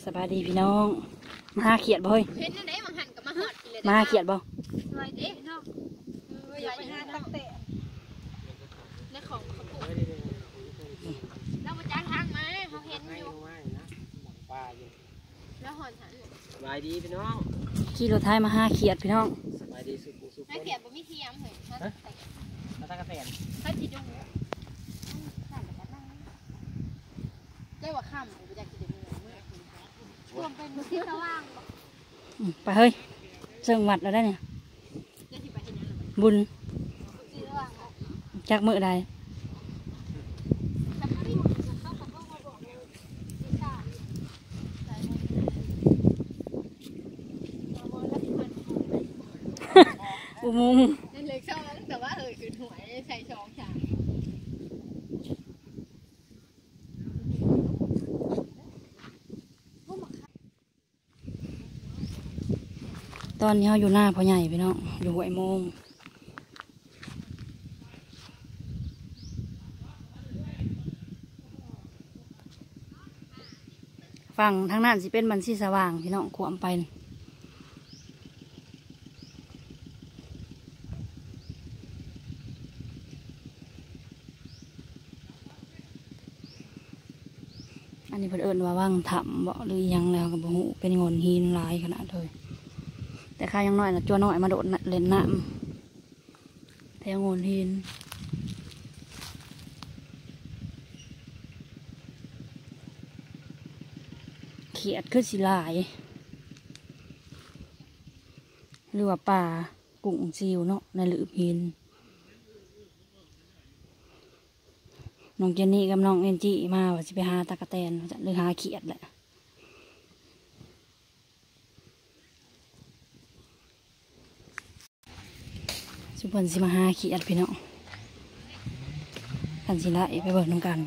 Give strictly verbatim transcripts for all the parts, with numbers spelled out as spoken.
บายดีพี่น้องมาหาเขียดบ่เฮ้ยเห็นได้มาหันกับมาหอดกินเลยมาหาเขียดบ่สวยเด้เนาะอยากไปหาตั้งแต่ในของเขาปลูกเรามาจ้างทางมาเขาเห็นอยู่แล้วหอนหันสบายดีพี่น้องขี่รถไถมาหาเขียดพี่น้องสบายดีสุขสุขให้เขียนบ่มีเทียมเหรอฮะมาตั้งกระแตนให้ที่ดูได้ว่าค่ำไปจากที่เดิมเมื่อรวมเป็นมือที่สว่างไปเฮ้ยเชิงวัดแล้วได้เนี่ยบุญจักมือใดอุโมงค์เล็กชอบแต่ว่าเออคือหวยใส่ช่องฉากตอนนี้เขาอยู่หน้าพ่อใหญ่พี่น้องอยู่หัวไอ้โมงฝั่งทางนั้นสิเป็นมันสีสว่างพี่น้องขวมไปอันนี้เพิ่นเอิ้นว่าว่างถ้ำบ่หรือยังแล้วก็บ่ฮู้เป็นงอนหินหลายขนาดเลยแต่ข้ายังน้อยนะจัวน้อยมาโดดเล่นน้ำแถวงอนหินเขียดคือสิหลายหรือว่าป่ากุ้งซิวเนาะในหลืบหินน้องเจนนี่กับน้องเอ็นจีมาว่าจะไปหาตะกะแตนหรือหาเขียดแหละสุพรรณสิมาหาเขียดพี่น้องกันสิละไปเบิกน้ำกัน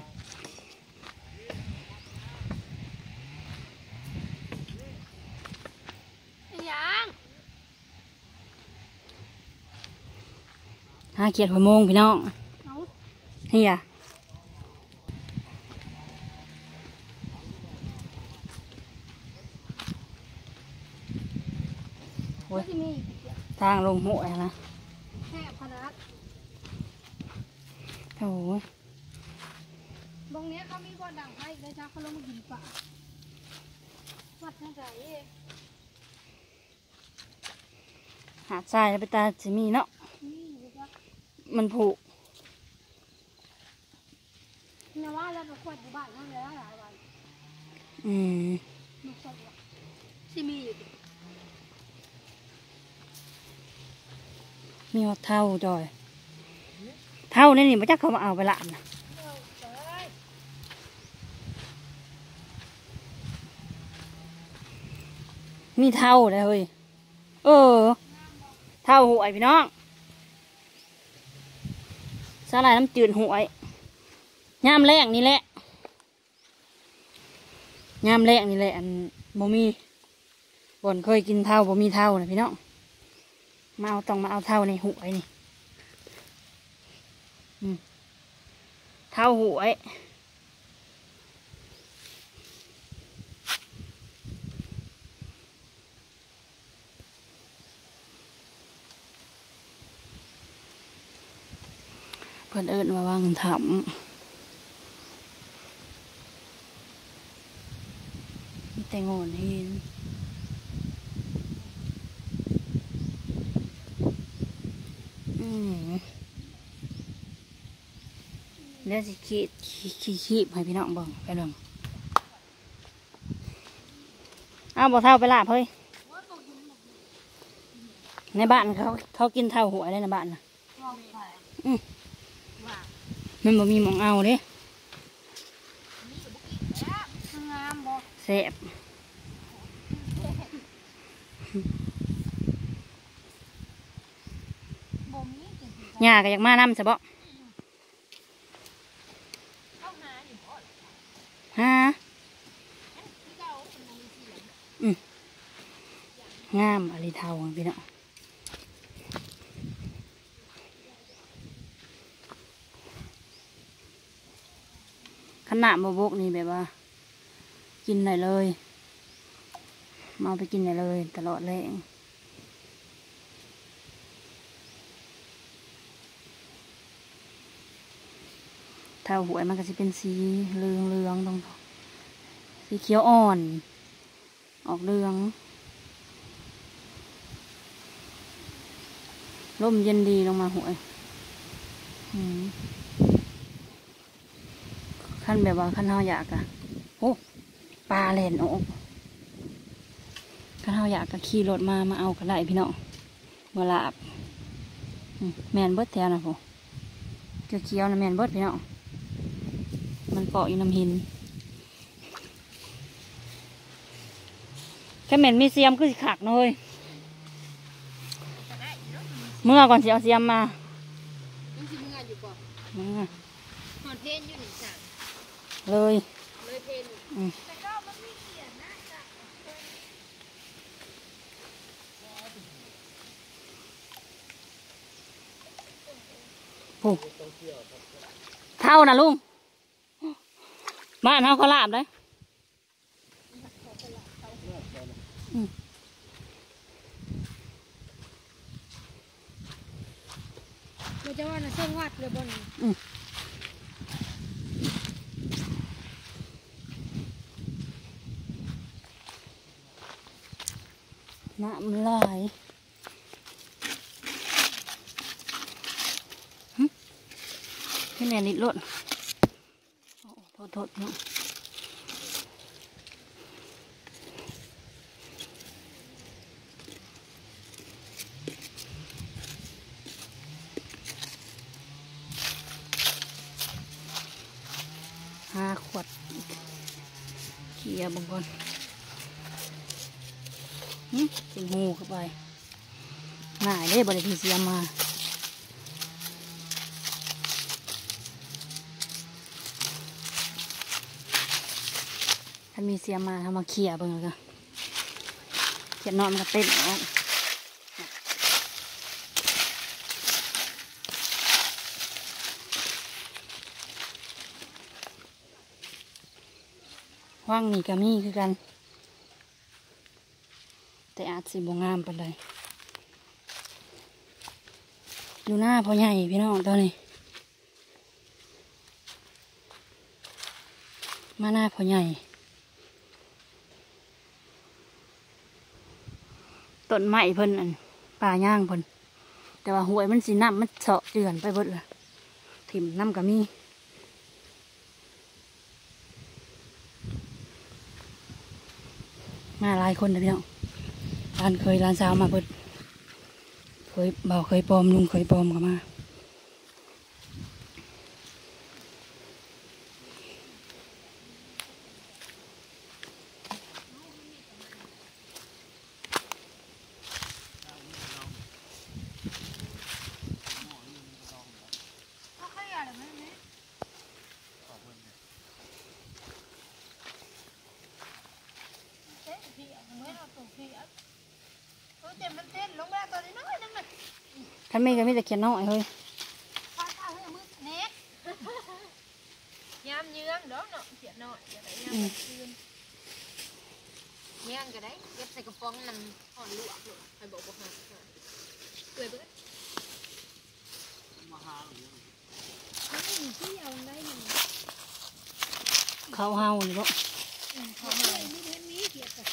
ยังหาเขียดหัวโมงพี่น้องเฮียทางลงหัวนะแค่พนักโอ้ยตรงนี้เขามีบ่อดังไฟเลยจ้าเขาลงมากินป่าวัดน่าใจหาดทรายไปตาจะมีเนาะมันผุนว่าแล้วก็ขวดอยู่บ้านนั่นเลยหลายวันอืมสิมีอยู่มีว่าเท่าจอยเท่านี่นี่ไม่จักเขามาเอาไปละนะมีเท่าเลยเฮ้ยเออเท่าหวยพี่น้องสาหร่ายน้ำจืดหวยยามแรงนี่แหละยามแรงนี่แหละอันบ่มีบ่นเคยกินเท่าบ่มีเท่านะพี่น้องมาเอาต้องมาเอาเท่าในหวยนี่เท่าหวยเพื่อนเอิญมาว่างทำมีแต่งอนเห็นเดี๋ยวสิขีดขีดขีดให้พี่น้องบังไปลองเอาบ่เท่าไปลาบเฮ้ยในบ้านเขาเขากินเท่าหัวได้ในบ้านนะอืมมันบ่มีหมองเอาเด้แซ่บหญ้าก็อยากมาน้ำใช่ปะฮะอืมงามอะไรเท่าพี่เนาะขนาดโบกนี่แบบว่ากินได้เลยมาเอาไปกินได้เลยตลอดแรงถ้าหวยมันก็จะเป็นสีเหลืองเหลืองตรงสีเขียวอ่อนออกเหลืองร่มเย็นดีลงมาหวยขั้นแบบว่าขั้นเฮาอยากอะโอ้ปลาเล่นออกขั้นเฮาอยากก็ขี่รถมามาเอาก็ได้พี่น้องเมื่อลาบแมนเบิดแถวนะผมเขียวเขียวนะแมนเบิดพี่น้องมันเกาะอยู่น้ำหินแค่แมนมีเสียมคือสิขักเลยเมื่อก่อนสิเอาเสียมมายังสิมึงอ่ะอยู่ก่อนอืมหอนเพนอยู่หนึ่งสั่งเลยเลยเพนอืมแต่ก็มันไม่เขียนนะจ้ะผูเท่านะลุงบ้านเท่าเขาลาบเลยอืมเราจะว่าน่ะเส้นวัดเลยบนอืมน้ำลายขึ้นแนนิดรถโอ้โทษโทษเนาะห้าขวดเขี่ยบางคนถึงหูเข้าไปหน่ายได้บริทีเสียมาถ้ามีเสียมาทำมาเขี่ยบ้างเลยเขี่ยนอนมันก็เต้นออกว่างนี่ก็มีคือกันแต่อาจสิบงามปานใดอยู่หน้าพ่อใหญ่พี่น้องตอนนี้มาหน้าพ่อใหญ่ต้นไม้เพิ่นอันป่าย่างเพิ่นแต่ว่าหวยมันสีน้ำมันเสาะเจือนไปเบิดเลยถิ่มน้ำก็มีมาหลายคนเลยพี่น้องร้านเคยร้านสาวมาเบิดเคยเบาเคยปลอมลุงเคยปลอมก็มาเขาขยันเลยไหมเต้นเพียเหมือนเราตกเพียเออเจ็บมันเต้นลงมาตอนนี้น้อยนึงเลยท่านไม่ก็ไม่แต่เขียนน้อยเฮ้ยฟาดเอาให้มือเน็กยามเยืองดอกเนาะเขียนหน่อยอย่าได้ยามคืนเยืองก็ได้เก็บใส่กระป๋องน้ำอ่อนลวกเลยใครบอกบอกหาเกลือเบิดไม่มีที่เอาได้หนึ่งเขาเฮาหรือเปล่าเขาหายไม่เห็นมีเกียรติ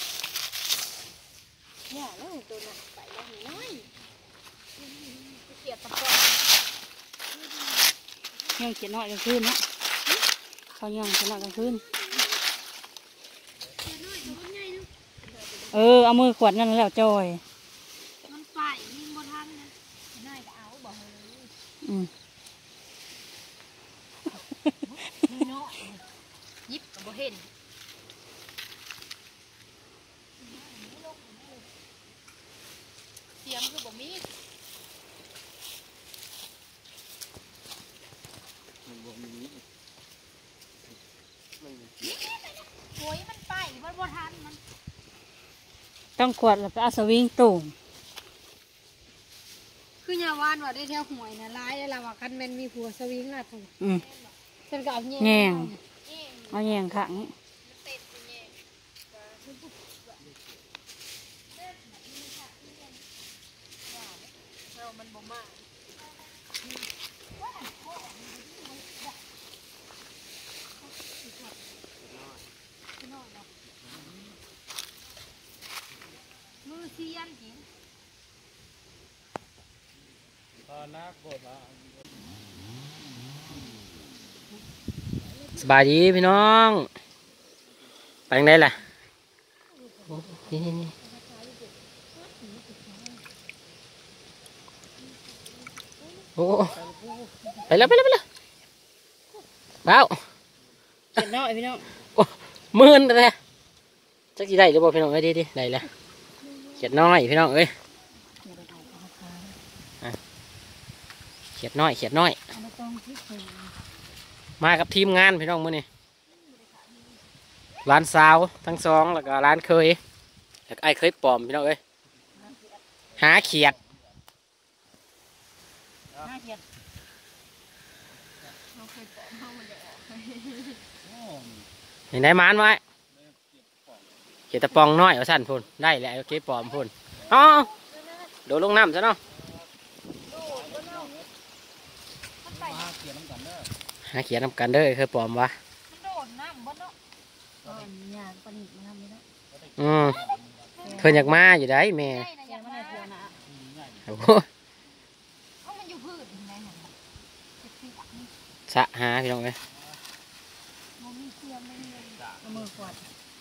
เนี่ยแล้วตัวน่ะไปแล้วน้อยเกียรติตะปอนยังเขียนน้อยกลางคืนเนาะเขายังเขียนน้อยกลางคืนเออเอามือขวดนั่นแล้วจอยมันไปยิงบนทันนะน้อยก็เอาบอกเลยอืมน้อยยิบกับบ่เห็นเสียงคือบ่มีโอ้ยมันไปมันบ่ทันมันต้องขวดแล้วก็เอาสวิงตุ่มคือยาวานว่าได้เที่ยวหวยนะร้ายได้ละว่าคันแมนมีผัวสวิงน่ะถูกอืมฉันก็เอาแง่แง่งเอาแยงขังมันบ่มากมือเสียนจริงสบายดีพี่น้องไปยังไงล่ะโอ้นี่นี่นี่โอ้ไปแล้วไปแล้วไปแล้วเบ้าเจ็ดน้อยพี่น้องโอ้หมื่นเลยจักสิได้หรือเปล่าพี่น้องเอ้ยดีดีได้แล้วเขียดน้อยพี่น้องเอ้ยอ่ะเขียดน้อยเขียดน้อยมากับทีมงานพี่น้องมื้อนี้ร้านสาวทั้งสองแล้วก็ร้านเคยแล้วก็ไอ้เคยปลอมพี่น้องเอ้ยหาเขียดห้าเจ็ดเราเคยปอกเข้ามันจะออกเห็นได้มานไว้เขียดตะปองน้อยเอาสั้นพุ่นได้แล้วโอเคปลอมพุ่นอ๋อโดดลงน้ำซะเนาะหาเขียดนำกันเด้อเคยปลอมวะมันโดดน้ำบนเนาะก็ยากปนิดมาทำนี่นะอืมเพิ่นอยากมาอยู่ได้แม่ใช่นะอยากแกมันมาได้เพื่อนนะโอ้โหเอามันอยู่พืชยังไงหนเจ็บปีกนี่สะหาพี่น้องเอ้ยมันมีเสียมไม่มีอะไรเอามือกวาด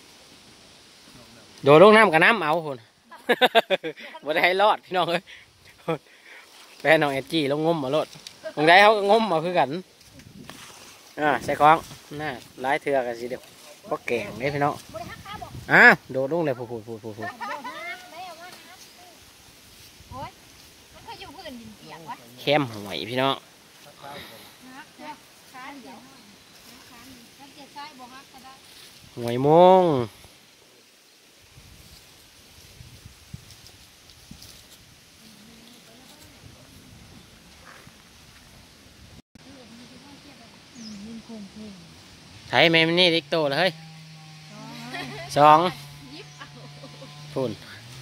โดดลงน้ำกับน้ำเอาพุ่น บ่ได้ให้รอดพี่น้องเอ้ยแฟนน้องแอดจี้ลงงมมาโลดตรงใดเขาก็งมมาคือกันอ่าใส่ของน่าหลายเถื่อกันสิเดี๋ยวก็แก่งเด้พี่น้องบริหักขาบอกอ่าโดดลงเลยพูดพูดพูดพูดพูดโดดน้ำไม่เอามาหาโอ้ยมันเคยอยู่พืชดินเปียกวะแคมหวยพี่น้องฮักเดี๋ยวค้านเดี๋ยวค้านแล้วเจ็บไส้บ่ฮักก็ได้หวยมงไทยแมมนี่ดิกโตเลยเฮ้ยสองพูน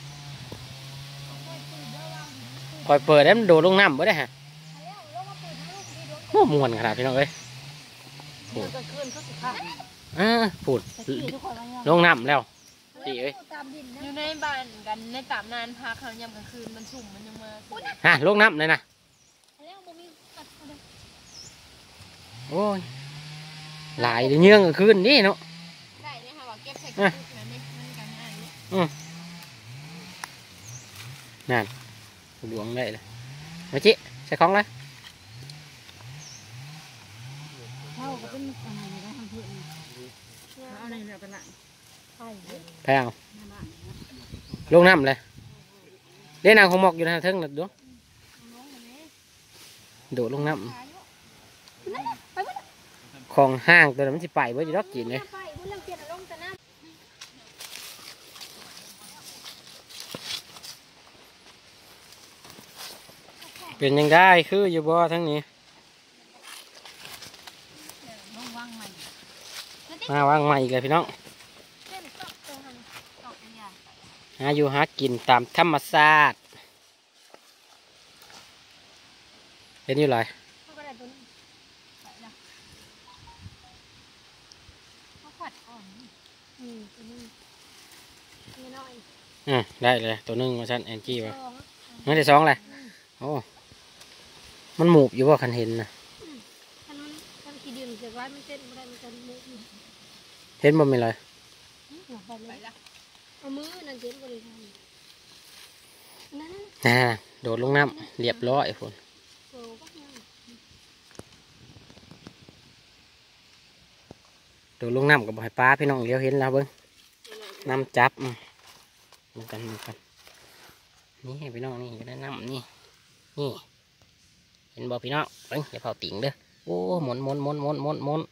คอยเปิดแล้วมันโดดลงน้ำบ่ได้ฮะโอ้ม่วนขนาดพี่น้องเอ้ยเมื่อคืนเขาสุดท้ายอ่าพูดตะกี้ทุกคนว่ายังลงน้ำแล้วดีเอ้ยอยู่ในบ้านกันในตามนานพักเขายามกลางคืนมันสุ่มมันยังมาฮะลงน้ำเลยนะแล้วบ่มีปัดเลยโอ้ยหลายเดือนเยื่องคืนนี่เนาะได้เนี่ยค่ะว่าเก็บใส่กระปุกแล้วนี่มันกันง่ายเลยนั่นดวงได้เลยมาจิใส่ของเลยเท่าก็เป็นอะไรนะทำเพื่อนเอาอะไรเนี่ยเป็นหลังใช่แพงลงน้ำเลยเล่นนางของหมอกอยู่ทางเทิงน่ะดวงโดดลงน้ำของห้างตัวนั้นมันสิไปเว้ยจะรอกกินเลยเป็นยังได้คืออยู่บ่ทั้งนี้มาวางใหม่อีกเลยพี่น้องหาอยู่หากินตามธรรมชาติเห็นอยู่ไรอ่าได้เลยตัวหนึงมาชั้นแอนจี้วะไม่ได้สองเลยโอ้มันหมูบอยู่ว่าคันเห็นนะถ้ามันถ้าขี้ดินเสร็จไว้มันเต้นไม่ได้มันจะมุกเห็นบ่มีเลยไปละเอามือนั่นเจ็บบริการนั่นอ่าโดดลงน้ำเรียบร้อยพุ่นโซ่ก็ยังโดดลงน้ำกับหอยปลาพี่น้องเลี้ยวเห็นแล้วเบิ้งน้ำจับอืมดูกันดูกันนี่ให้พี่น้องนี่อยู่ในน้ำนี่นี่เห็นบ่พี่น้องเบิ้งอย่าเผาติ่งเด้อโอ้หมุนหมุนหมุนหมุนหมุนหมุน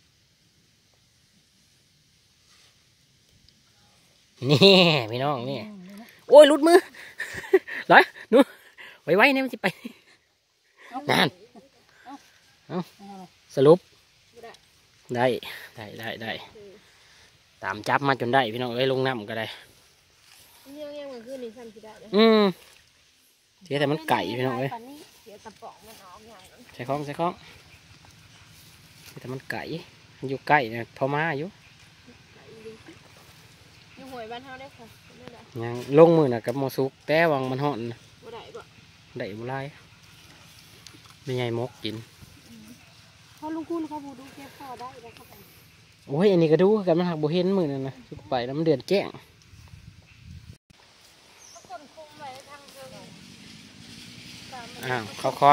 นี่พี่น้องนี่โอ้ยหลุดมือ ร้อยหนูไว้ไว้เนี่ยมันจะไปนั่นเอาสรุปได้ได้ได้ได้ตามจับมาจนได้พี่น้องเอ้ยลงน้ำก็ได้ยังยังมันคือนี่สั่นสิได้เลยอืมเสียแต่มันไก่พี่น้องเอ้ยเสียตะปองมันออกอย่างนั้นใส่ข้องใส่ข้องเสียแต่มันไก่มันอยู่ใกล้เนี่ยพอมาอยู่อยู่หวยบ้านเฮาได้ค่ะไม่ได้ยังลงมือน่ะกับโมซุกแต่วังมันห่อนน่ะบ่ได้บ่ได้บุไรไม่ใหญ่มกกินเขาลุงคุณเขาบูดูเก็บพ่อได้แล้วเขาไปโอ้ยอันนี้ก็ดูกันมันหักบุเห็นมือนั่นนะสุดไปแล้วมันเดือนแจ้งทุกคนคุมไว้ทางเดินอ้าวเขาคล้อง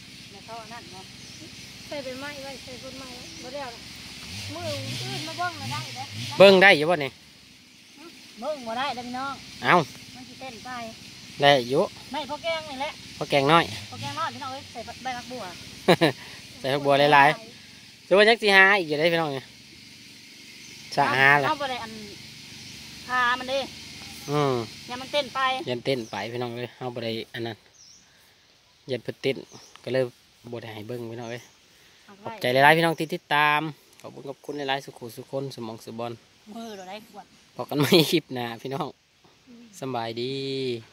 ใส่ไปไม้ไว้ใส่ต้นไม้ไว้บ่ได้เอามืออื่นมาเบิ่งมาได้เด้อเบิ้งได้อยู่บ่นี่เบิ่งบ่ได้เด้อพี่น้องเอ้ามันสิเต้นไปได้อยู่ไม่พอแกงนี่แหละพอแกงน้อยพอแกงน้อยพี่น้องเอ้ยใส่ใบผักบัวใส่ผักบัวหลายๆจะว่าจักสิหาอีกอยู่ได้พี่น้องเนี่ยสะหาละเอาบ่ได้อันพามันเด้อืมอย่ามันเต้นไปยันเต้นไปพี่น้องเลยเอาบ่ได้อันนั้นยันเพิ่นเต้นก็เลยบ่ได้ให้เบิ้งพี่น้องเลยเอาขอบไว้ใจหลายๆพี่น้องที่ติดตามขอบคุณขอบคุณหลายๆสุขุสุคนสมองสุบอลมือเราได้ขวดพอกันไม่คลิปหน้าพี่น้องสำบายดี